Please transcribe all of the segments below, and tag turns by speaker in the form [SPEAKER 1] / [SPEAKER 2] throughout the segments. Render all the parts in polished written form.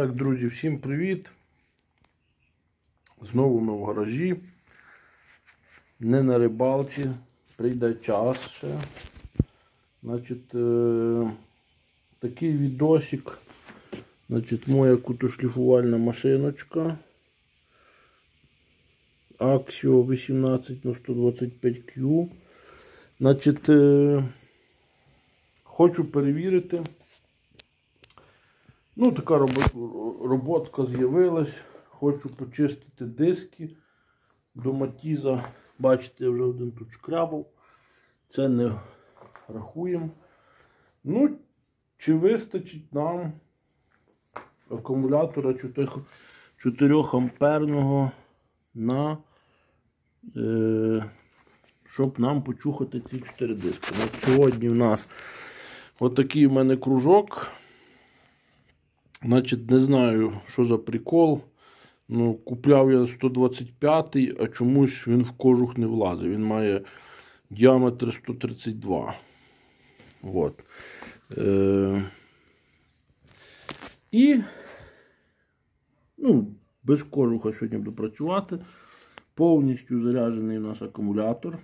[SPEAKER 1] Так, друзі, всім привіт! Знову ми в гаражі. Не на рибалці. Прийде час ще. Значить, такий відосик. Значить, моя кутошліфувальна машиночка. Axio 18х125Q. Значить, хочу перевірити. Ну, така роботка з'явилась. Хочу почистити диски до Матіза. Бачите, я вже один тут шкрабав. Це не рахуємо. Ну, чи вистачить нам акумулятора 4 амперного на, щоб нам почухати ці 4 диски. От сьогодні в нас отакий в мене кружок. Значить, не знаю, що за прикол. Ну, купляв я 125-й, а чомусь він в кожух не влазить. Він має діаметр 132. От. І, ну, без кожуха сьогодні буду працювати. Повністю заряджений у нас акумулятор.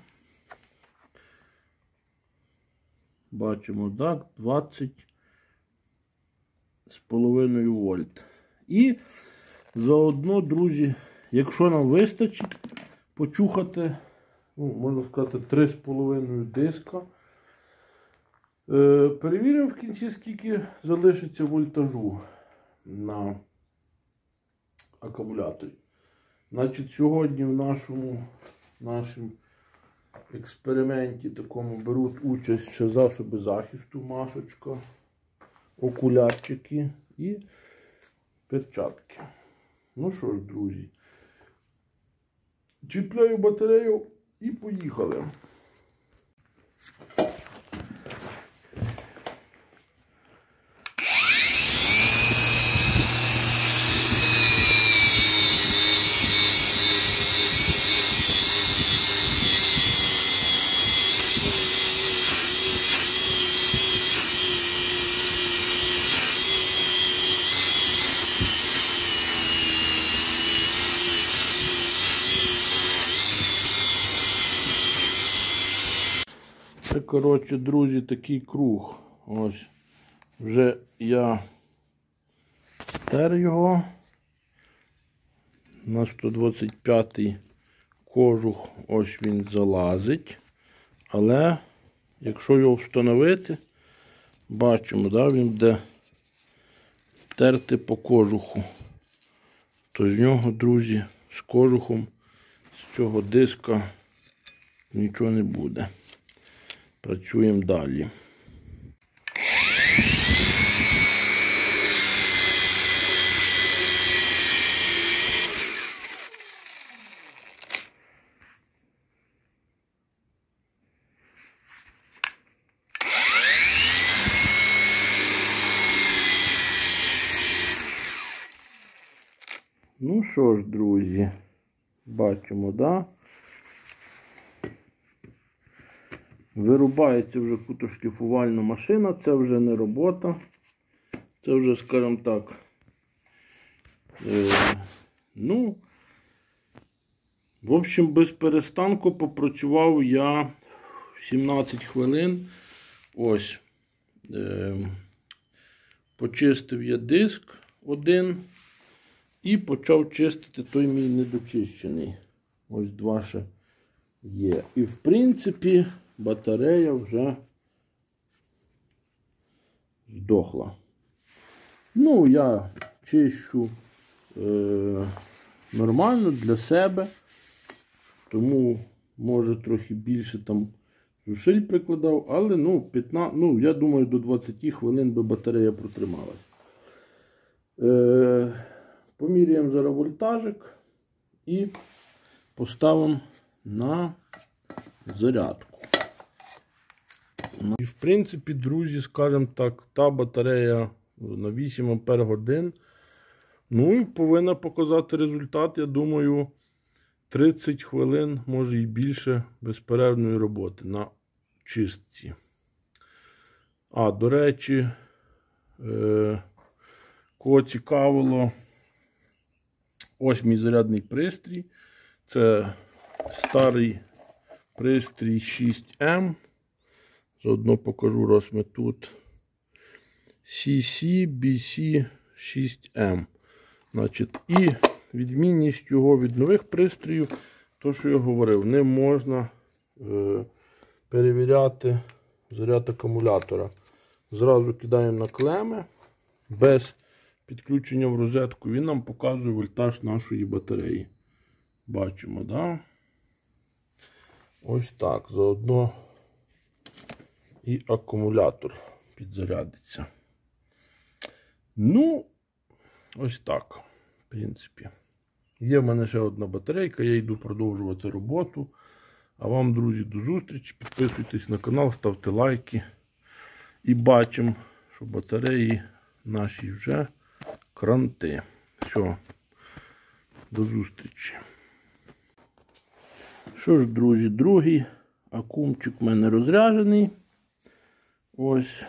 [SPEAKER 1] Бачимо, так, 20,5 вольт. І заодно, друзі, якщо нам вистачить почухати, ну, можна сказати, 3,5 диска, перевіримо в кінці, скільки залишиться вольтажу на акумуляторі. Значить, сьогодні в нашому експерименті такому беруть участь ще засоби захисту, масочка, окулярчики і перчатки. Ну що ж, друзі, чіпляю батарею і поїхали. Це, коротше, друзі, такий круг. Ось. Вже я стер його. На 125-й кожух ось він залазить. Але, якщо його встановити, бачимо, да, він буде терти по кожуху. То з нього, друзі, з кожухом, з цього диска нічого не буде. Працюємо далі. Ну що ж, друзі, бачимо, да? Вирубається вже кутошліфувальна машина, це вже не робота, це вже, скажімо так, ну, в общем, без перестанку попрацював я 17 хвилин, ось, почистив я диск один і почав чистити той мій недочищений, ось два ще є, і в принципі батарея вже здохла. Ну, я чищу нормально для себе, тому, може, трохи більше там зусиль прикладав, але, ну, я думаю, до 20 хвилин би батарея протрималась. Поміряємо зараз вольтажик і поставимо на зарядку. І в принципі, друзі, скажімо так, та батарея на 8 Ампер годин, ну і повинна показати результат, я думаю, 30 хвилин, може і більше, безперервної роботи на чистці. А, до речі, Кого цікавило, ось мій зарядний пристрій. Це старий пристрій 6M. Заодно покажу, раз ми тут. CC-BC6M. Значить, і відмінність його від нових пристроїв, то, що я говорив, не можна перевіряти заряд акумулятора. Зразу кидаємо на клеми, без підключення в розетку, він нам показує вольтаж нашої батареї. Бачимо, да? Ось так, заодно і акумулятор підзарядиться. Ну, ось так, в принципі. Є в мене ще одна батарейка, я йду продовжувати роботу. А вам, друзі, до зустрічі. Підписуйтесь на канал, ставте лайки. І бачимо, що батареї наші вже кранти. Все, до зустрічі. Що ж, друзі, другий акумчик в мене розряджений. Ось.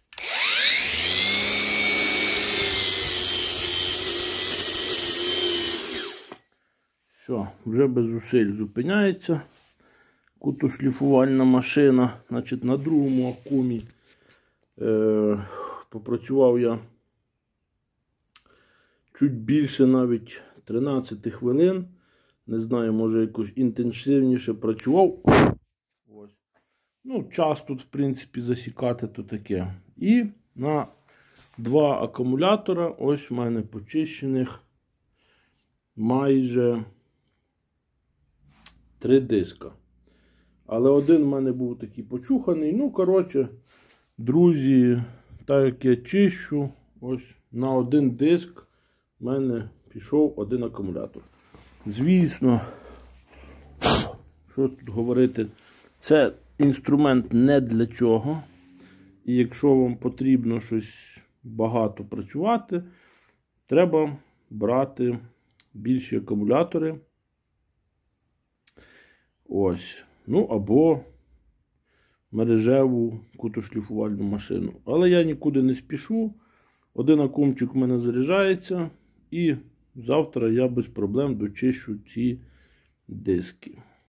[SPEAKER 1] Все, вже без зусиль зупиняється кутошліфувальна машина. Значить, на другому акумі попрацював я чуть більше навіть 13 хвилин. Не знаю, може якось інтенсивніше працював. Ось. Ну, час тут, в принципі, засікати то таке. І на два акумулятора, ось в мене почищених майже 3 диска. Але один в мене був такий почуханий. Ну, коротше, друзі, так як я чищу, ось на один диск в мене пішов один акумулятор. Звісно, що тут говорити, це інструмент не для цього. І якщо вам потрібно щось багато працювати, треба брати більші акумулятори. Ось. Ну, або мережеву кутошліфувальну машину. Але я нікуди не спішу. Один акумчик в мене заряджається. І завтра я без проблем дочищу ці диски.